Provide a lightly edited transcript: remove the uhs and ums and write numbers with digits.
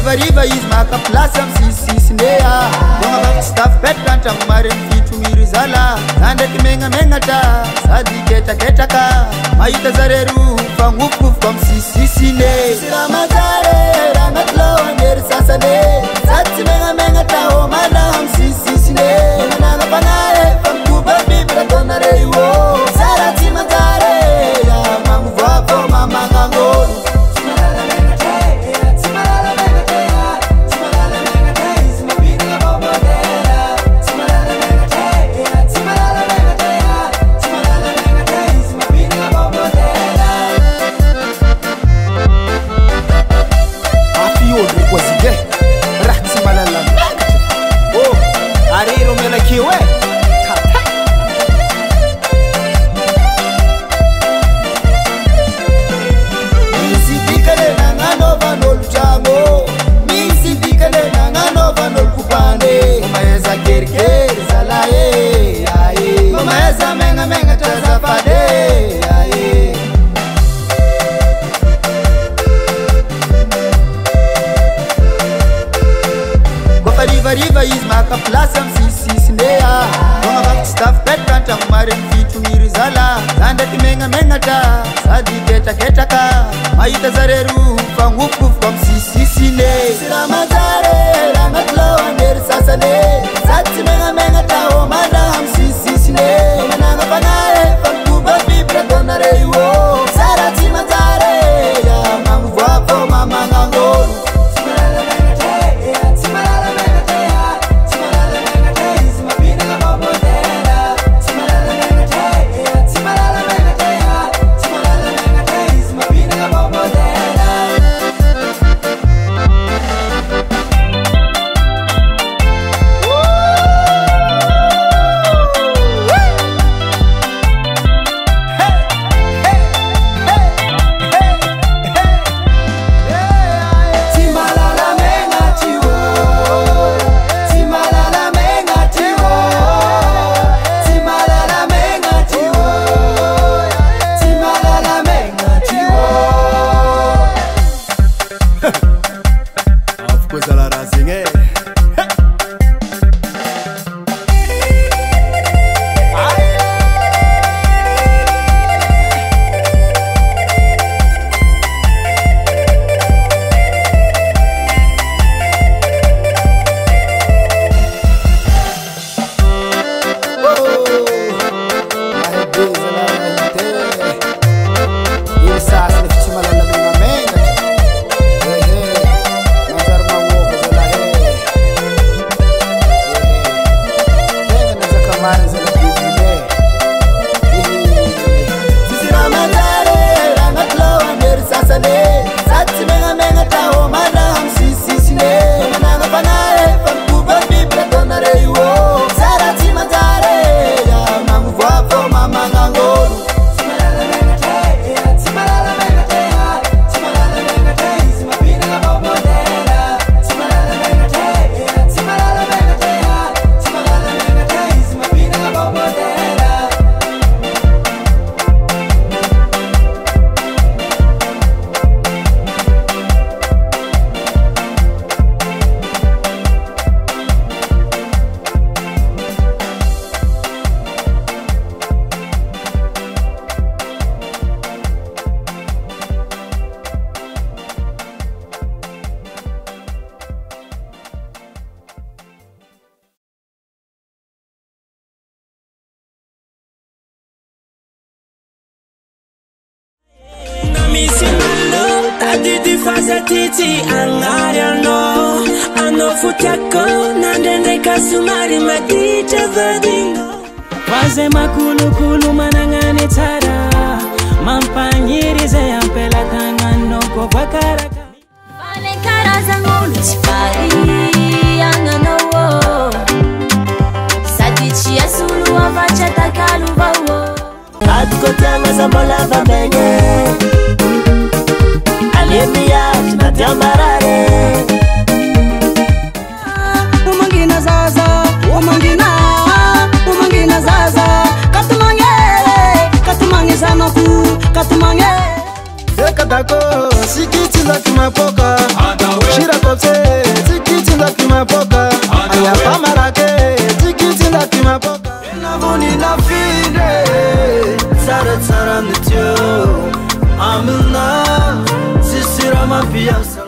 rivariva izy makaplasy amy sisisindea donga staff petra antragno mare mifitro zala zandraiky megnamegnatra sady ketraketraka mahita zareru fagnofokofoka amy sisisine siramajare ranatloanery sasane sady tsy megnamegnatra homana amy sisisine manana fanare famikoba bibra tonare io sara tsy manjare mamovoavo mamagnanolo Riva izy makaplasy amy sisisindea donga staff petra antragno mare mifitro zala zandraiky megnamegnatra sady ketraketraka mahita zareru fagnofokofoka amy sisisine siramajare ranatloanery sasane sady tsy megnamegnatra homana amy sisisine manana fanare famikoba bibra tonare io sara tsy manjare mamovoavo mamagnanolo Titi angariano ano futiako nandende kasumari madita vadingo waze makulu kulu manangane tara mampanyirize yampela tangano ko vakaraka vale karaza ngulu sipari angano wo sadichi asulu avacha takalu bawo atko tanga sambola vamenye Alebia, tunatiambarare Umangina zaza, umangina zaza Katumange zanoku, katumange Katako, Sikiti Zakimapoka, Shirakose, Sikiti Zakimapoka, Ayapamarake, Sikiti Zakimapoka. Navoni na fide, Sarat Saranitio, Amilna, Sisira Mafia.